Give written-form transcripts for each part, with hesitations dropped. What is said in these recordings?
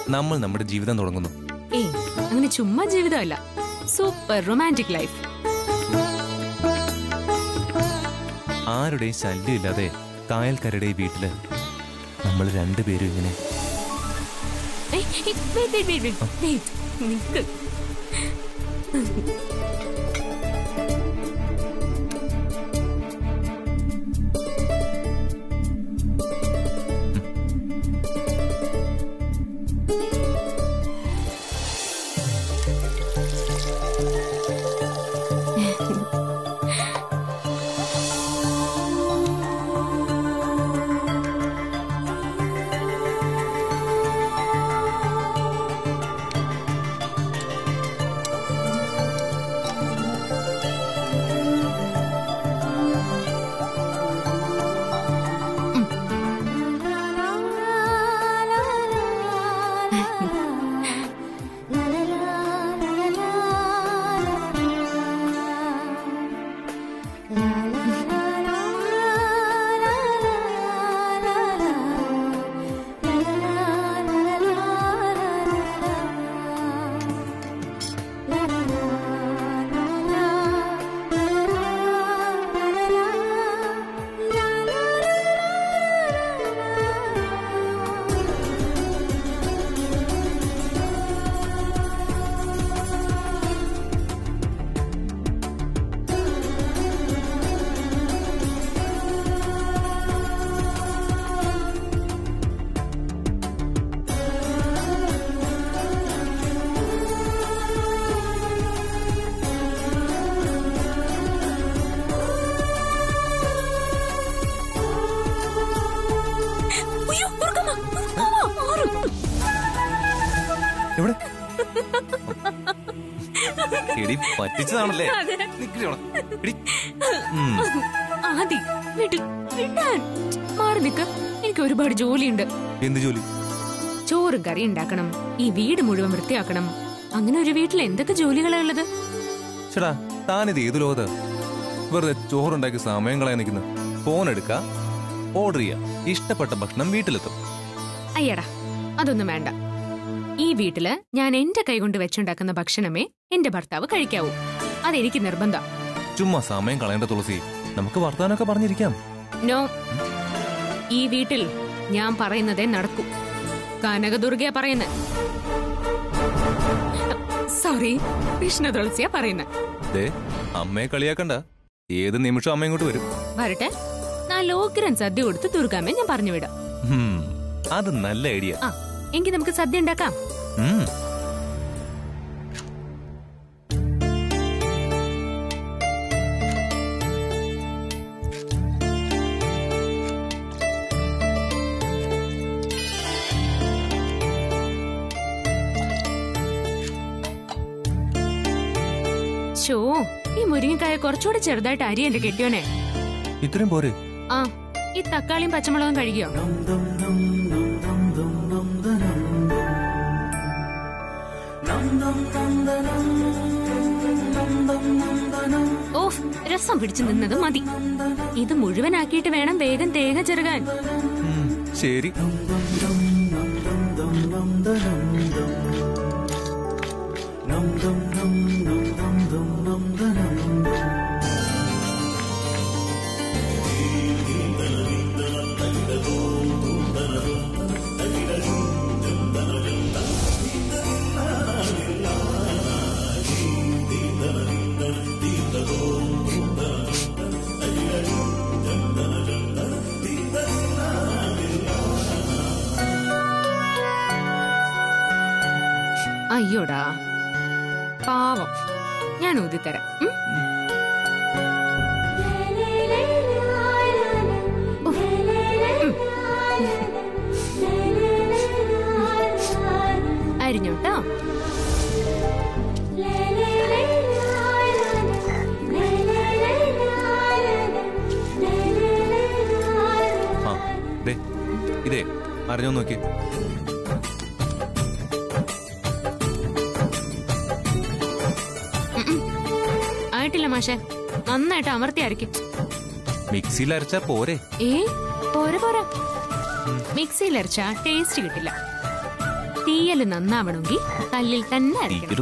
നമ്മൾ നമ്മുടെ ജീവിതം തുടങ്ങുന്നു. ഏയ്, അങ്ങനെ ചുമ്മാ ജീവിതമല്ല, സൂപ്പർ റൊമാൻറ്റിക് ലൈഫ്. ആരുടെയും ശല്യമില്ലാതെ കായൽക്കരയുടെ വീട്ടില് നമ്മൾ രണ്ടുപേരും ഇങ്ങനെ. നിക്ക്. പറ്റിച്ചതാണല്ലേ? മാറി നിക്ക്, എനിക്ക് ഒരുപാട് ജോലിയുണ്ട്. എന്ത് ജോലി? ചോറും കറി ഉണ്ടാക്കണം, ഈ വീട് മുഴുവൻ വൃത്തിയാക്കണം. അങ്ങനെ ഒരു വീട്ടിൽ എന്തൊക്കെ ജോലികളാ ഉള്ളത്? ചേട്ടാ, താനിത് ഏതു ലോകത്ത്? വെറുതെ ചോറുണ്ടാക്കി സമയം കളയാൻ നിൽക്കുന്നു. ഫോൺ എടുക്ക, ഓർഡർ ചെയ്യാ, ഇഷ്ടപ്പെട്ട ഭക്ഷണം വീട്ടിലെത്തും. അയ്യടാ, അതൊന്നും വേണ്ട. ഈ വീട്ടില് ഞാൻ എന്റെ കൈകൊണ്ട് വെച്ചുണ്ടാക്കുന്ന ഭക്ഷണമേ എന്റെ ഭർത്താവ് കഴിക്കാവൂ. അതെനിക്ക് നിർബന്ധം. ചുമ്മാ സമയം കളയേണ്ട തുളസി, നമുക്ക് വർത്താനൊക്കെ പറഞ്ഞിരിക്കാം. നോ, ഈ വീട്ടിൽ ഞാൻ പറയുന്നതേ നടക്കൂ. കനകദുർഗയാ പറയുന്നത്. സോറി, കൃഷ്ണ തുളസിയാ പറയുന്നത്. അമ്മയെ കളിയാക്കണ്ട, ഏത് നിമിഷം അമ്മ ഇങ്ങോട്ട് വരും. വരട്ടെ, ഞാൻ ലോഗ്രൻ സദ്യ കൊടുത്ത് ദുർഗാമ്മയെ ഞാൻ പറഞ്ഞു വിടാം. അത് നല്ല ഐഡിയ. എങ്കിൽ നമുക്ക് സദ്യ ഉണ്ടാക്കാം. ഈ മുരിങ്ങക്കായ കുറച്ചുകൂടി ചെറുതായിട്ട് അരി എന്റെ കെട്ടിയോനെ. ഇത്രയും പോരെ? ആ, ഈ തക്കാളിയും പച്ചമുളകും കഴുകിയോ? ഓഫ്, രസം പിടിച്ചു നിന്നത് മതി. ഇത് മുഴുവനാക്കിയിട്ട് വേണം വേഗം തേങ്ങ ചെറുകാൻ. ശരി. അയ്യോടാ പാവം, ഞാൻ ഊതിത്തരാം. അരിഞ്ഞോട്ടോ. ഇതേ അറിഞ്ഞോ നോക്കി. ആയിട്ടില്ല മാഷെ, നന്നായിട്ട് അമർത്തി അരയ്ക്കും. മിക്സിയിൽ അരച്ചാ പോരെ? പോരാ, മിക്സിയിൽ അരച്ചാ ടേസ്റ്റ് കിട്ടില്ല. തീയല് നന്നാവണമെങ്കിൽ കല്ലിൽ തന്നെ അരയ്ക്കണം.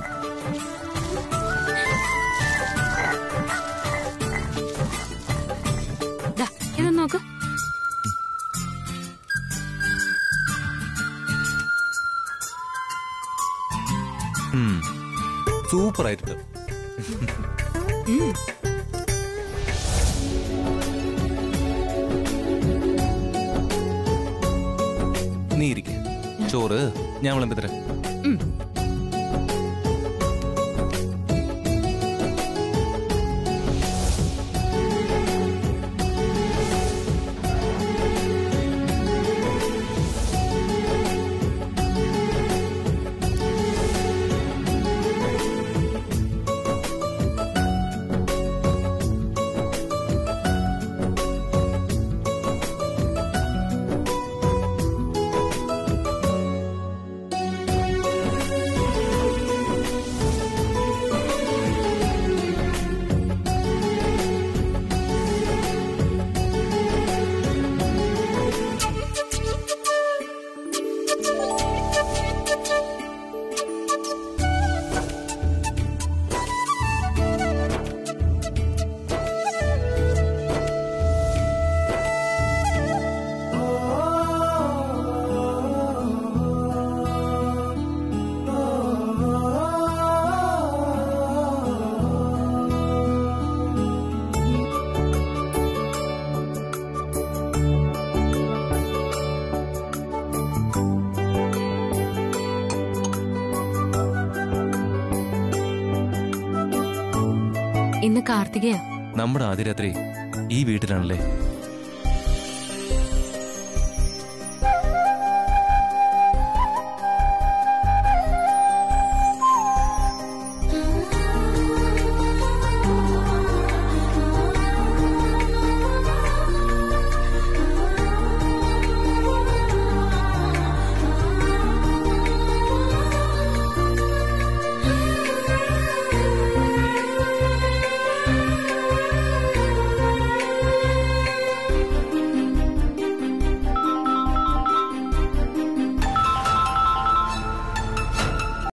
ഇതൊന്ന് നോക്ക്. സൂപ്പർ ആയിട്ടുണ്ട്. നീ ഇരിക്ക, ചോറ് ഞാൻ വിളമ്പിത്തരാം. ഇന്ന് കാർത്തികയാ. നമ്മുടെ ആദ്യ രാത്രി ഈ വീട്ടിലാണല്ലേ?